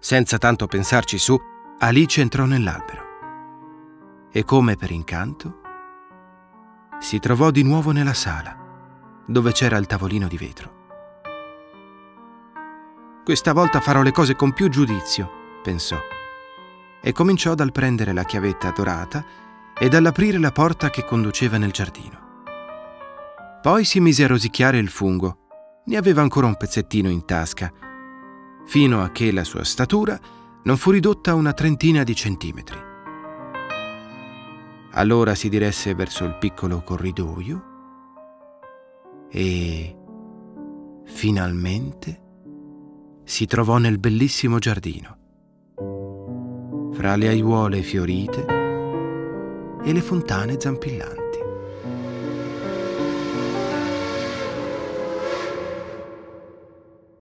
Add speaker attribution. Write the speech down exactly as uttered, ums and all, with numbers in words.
Speaker 1: Senza tanto pensarci su, Alice entrò nell'albero e, come per incanto, si trovò di nuovo nella sala, dove c'era il tavolino di vetro. Questa volta farò le cose con più giudizio, pensò, e cominciò dal prendere la chiavetta dorata e dall'aprire la porta che conduceva nel giardino. Poi si mise a rosicchiare il fungo. Ne aveva ancora un pezzettino in tasca, fino a che la sua statura non fu ridotta a una trentina di centimetri. Allora si diresse verso il piccolo corridoio e finalmente si trovò nel bellissimo giardino, fra le aiuole fiorite e le fontane zampillanti.